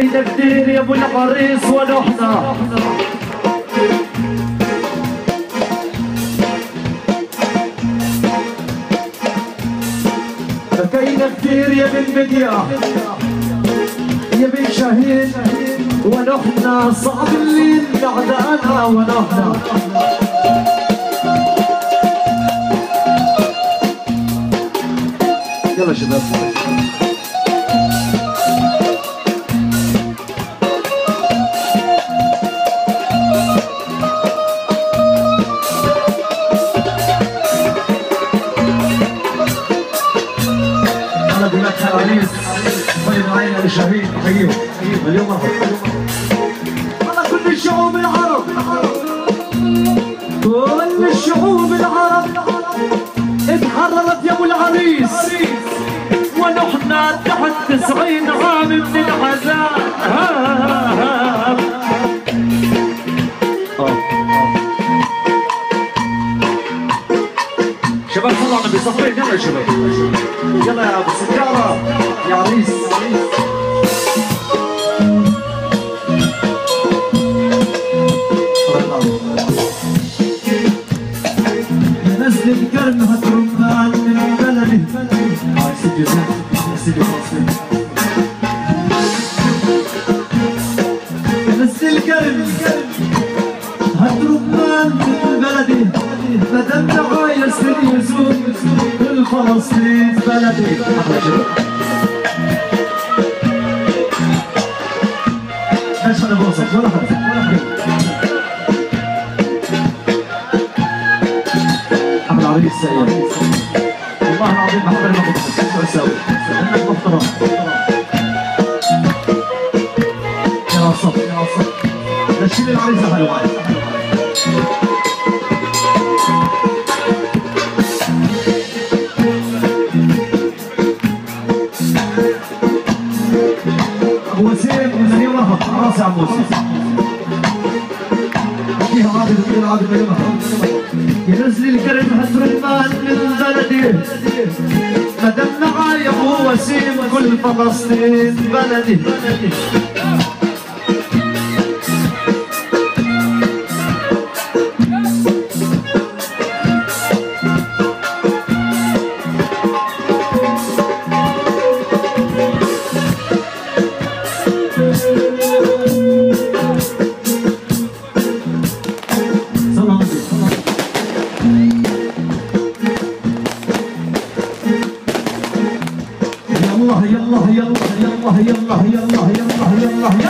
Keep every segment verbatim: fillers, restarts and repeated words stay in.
بكينا كتير يا ابو العريس ونحنا بكينا كتير يا بن بديع يا بن شهيد ونحنا صعب الليل بعد انا ونحنا يلا شباب انا بقول لك يا عريس طيب معانا لشهيد حييهم اليوم مرحبا والله كل الشعوب العرب كل الشعوب العرب اتحررت يا ابو العريس ونحن تحت تسعين عام من العذاب شباب صلوا على النبي صفين يلا يا شباب يلا يا ابو سجاره يا عريس نزل الكرم هترمان من بلدي هاي سيدي سيدي نزل الكرم هترمان من بلدي مدام عايز يزور كل فلسطين بلدي ايش انا بوصف ولا حد احمد عريس سيد والله العظيم بحب المخطط شو اسوي؟ انك محترم يا صف يا صف نشيل العريس حلو ابو وسيم من اليوم مرحبا خلاص يا عم وسيم فيها عادل وفيها عادل اليوم مرحبا ينزل الكرم هالرمان من بلدي مدام معايا ابو وسيم كل فلسطين بلدي يلا يلا يلا يلا يلا يلا يلا يلا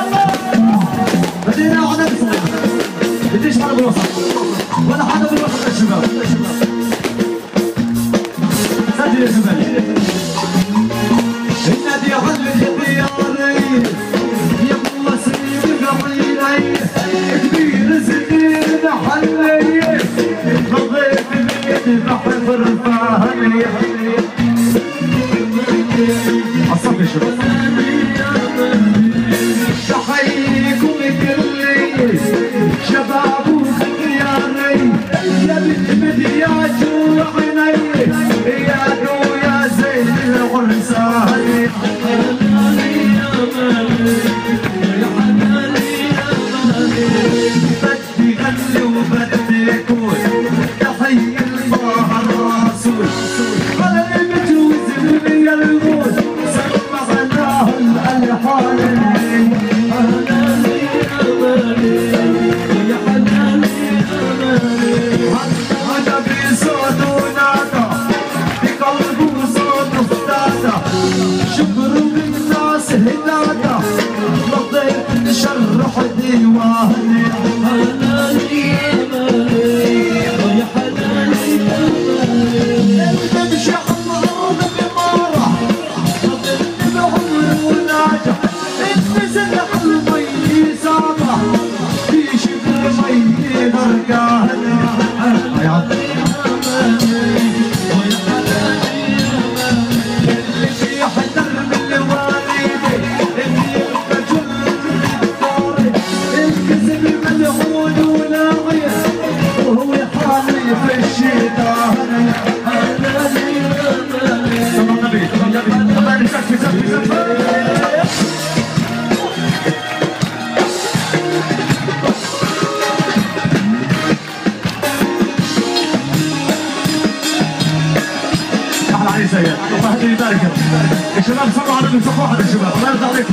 يا شباب صلوا على النبي صفوا واحد يا شباب الله يرضى عليكم.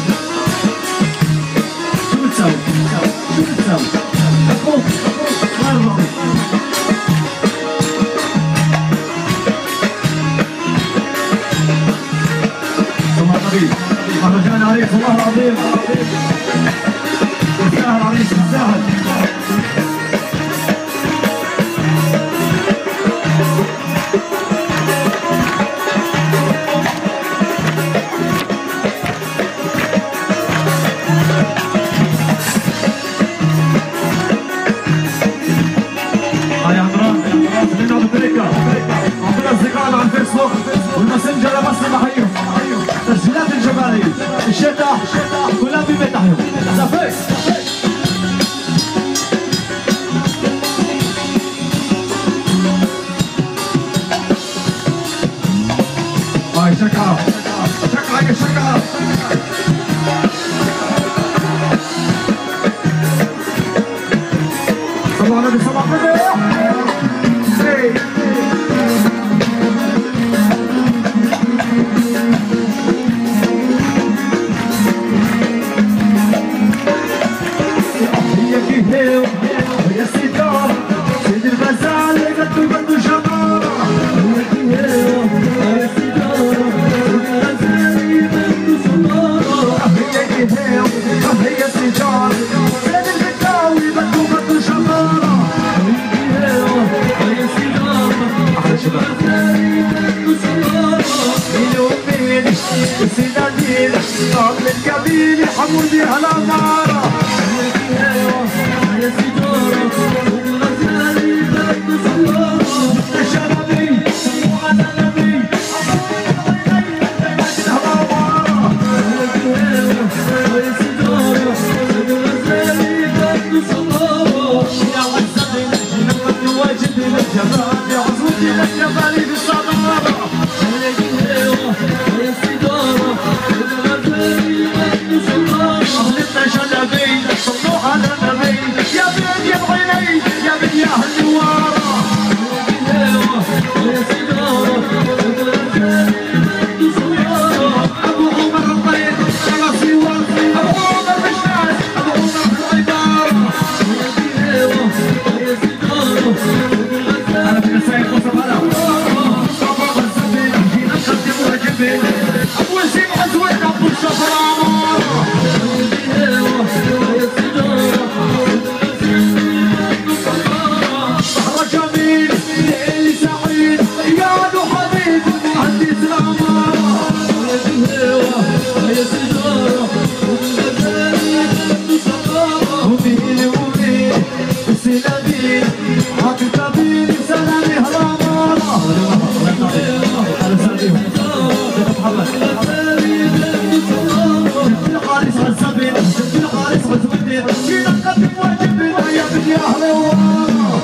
شو بتساوي؟ شو بتساوي؟ اخوك الله يرضى عليك. صلوا على النبي. مهرجان عريس والله العظيم. يستاهل عريس يستاهل. على الفيسبوك والماسنجر بس بحيهم تسجيلات الجماهير الشتاء كلها بمدحهم صافي. هاي شكرا شكرا يا شكرا. صباح النبي صباح النبي. يا سيدار سيد الغزال قدو قدو شطارة. يا سيدار سيد الغزال قدو شطارة. هي سيدار سيد البداوي قدو قدو شطارة. يا سيدار أحلى شباب قدو شطارة. مين ومين السيدانين قبل الكبير حمودي هلا نارة. يا سيدارة والغزالي قدو صلارة. يا شبابي سموا على نبي يا سيدارة والغزالي قدو صلارة. يا عزتي جينا قد واجد للجبال يا عزوتي للجبال بالصدارة. يا سيدارة والغزالي قدو صلارة. أهلتنا شلبي صلوا على النبي يا بنت يا بعيني يا بنت يا هالنوارة. يا سيدارة أبو عمر الطيب خلاصي وصي أبو عمر مشناس أبو عمر في الإدارة. يا سيدارة أنا بدي أسايق وصف هلا صفا والزبين جينا نقدم واجبين أول شي محزوين أبو الشفر عمارة. يا سيدارة صحرا جميل ليلي سعيد اياد وحبيب مهندس العمارة. يا سيدارة والغزالي قدو شطارة. ومين ومين السلامين عاطي كبير سلامي هالعمارة. أهلا وسهلا محمد. جبت الحارس والزبين جبت الحارس والزبين جينا نقدم واجبنا يا بنت يا أهل الورارة.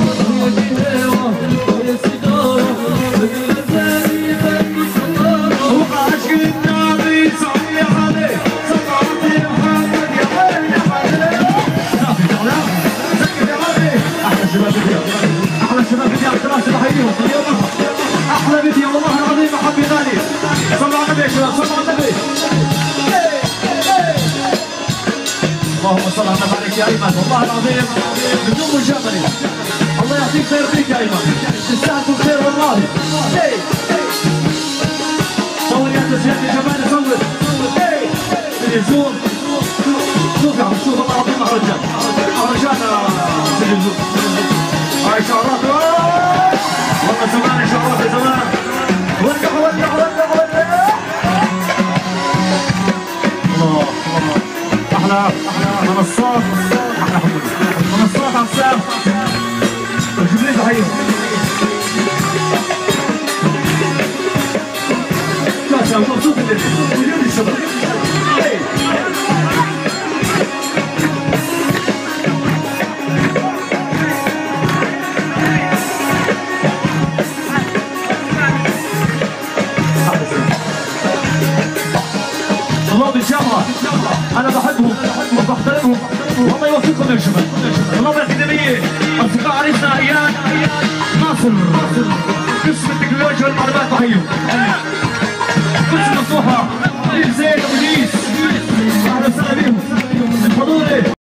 يا سيدارة والغزالي قدو صلارة. وعاشق النبي صلي عليه صلاتي محمد يا وين يا حبيبي. صافي زعلان سكت يا غالي. أحلى شباب بديا أحلى شباب بديا الدراسة بحييهم اليوم أحلى بديا والله العظيم حبي غالي. صلوا على النبي يا شباب صلوا على النبي. اللهم صل على النبي يا ايمن والله العظيم بدون مجامله. الله يعطيك خير فيك يا ايمن تستاهل كل خير والله. صور يا تسجيل يا جمال صور تلفزيون شوف يا عم شوف والله العظيم مهرجان مهرجان تلفزيون. هاي شعارات والله زمان شعارات يا زمان. ولع ولع ولع ولع الله الله. احلى احلى منصات احلى حمود منصات عسام جبريل بحيهم. لا شباب مبسوط مليون الشباب. طلاب الجامعة أنا بحبهم وبحترمهم والله يوفقكم يا شباب. طلاب الأكاديمية أصدقاء عريسنا إياد ناصر